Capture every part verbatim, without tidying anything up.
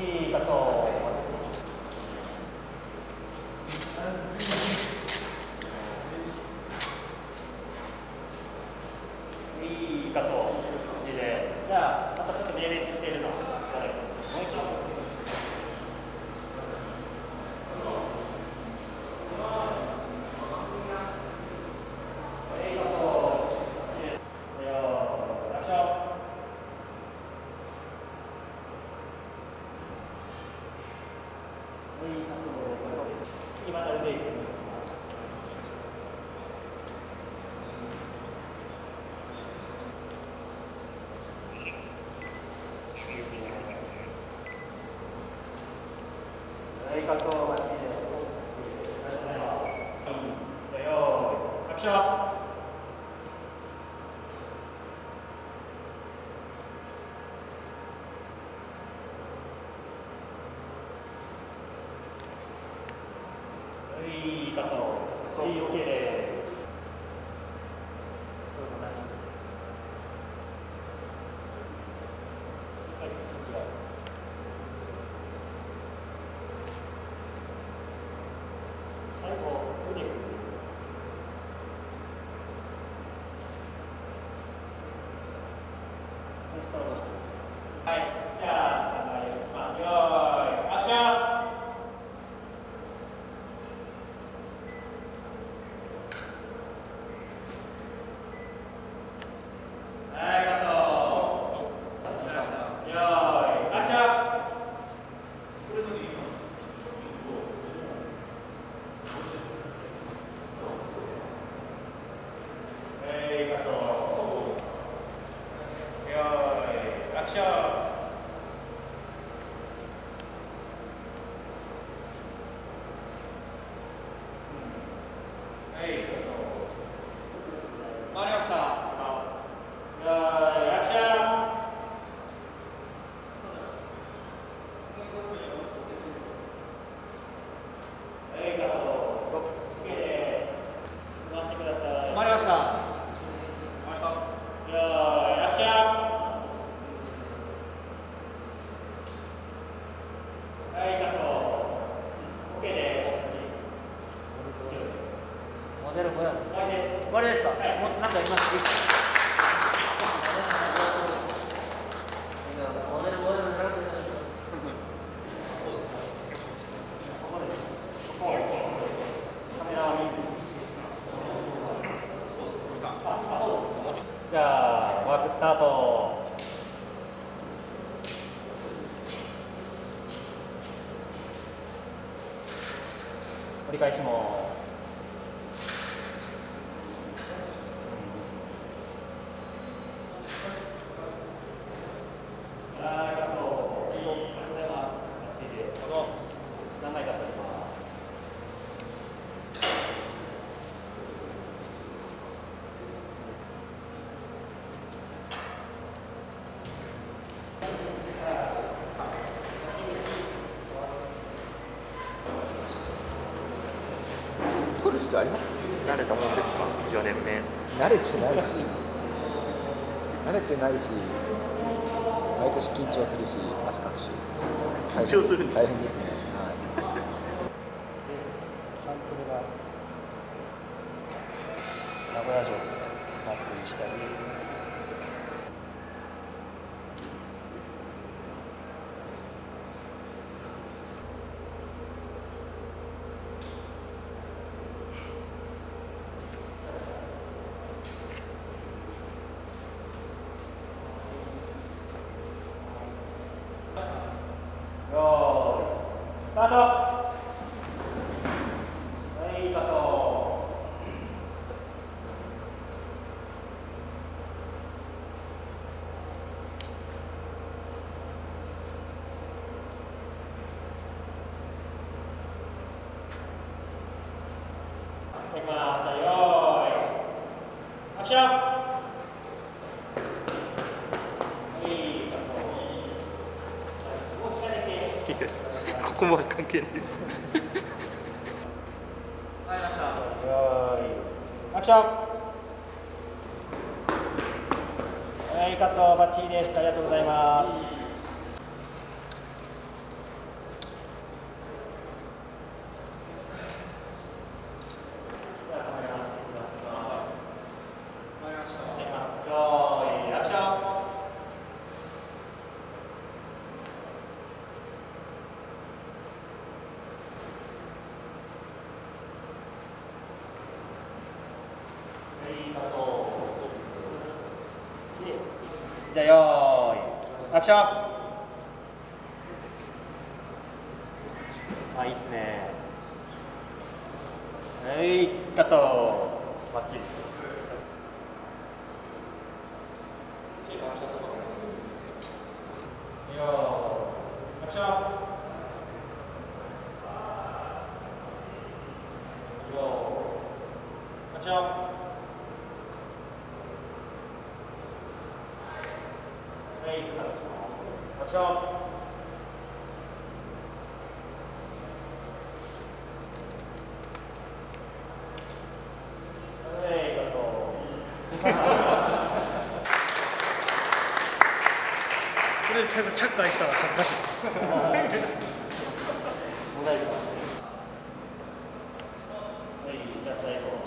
いいカット。いいカット。いいです。じゃあまたちょっと明列しているの。もう一度。次また腕いく。はい、カットバッチリです。ありがとうございます。よーい、アクション。いいカット。いい、オッケーです。そうなし。はい、違う。最後、腕振る。スタートして。はい、じゃあ、スタンバイいきます。よーい、アクション。回りました。じゃあ、アクション。はい、カット。オッケーです。回してください。回りました。じゃあ、アクション。はい、カット。オッケーです。モデルこれ。終わりです。終わりですか。はい、もうなんか言います。モデルモデルになると。カメラを見る。じゃあワークスタート。折り返しも。 取る必要あります？ 慣れたもんですか？よねんめ。 慣れてないし慣れてないし毎年緊張するし汗かくし緊張するんです大変ですね。はい、 サンプルが名古屋城マップにしたり。よーい、スタート。はい、カット。いきます。じゃあ、よーい、アクション。 ここも関係ないです。 はい、ました。よーい、アクション。はい、カットバッチリです。ありがとうございます。 じゃあよーいアクション。あ、いいっすね。はいカット。バッチリです。よーアクション。よーアクション。はい、アクション。はい、カット。 これで最後チャック開いてたら恥ずかしい。 もう大丈夫。はい、じゃあ最後。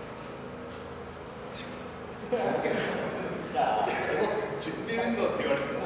じゃあ、 準備運動って言われてる。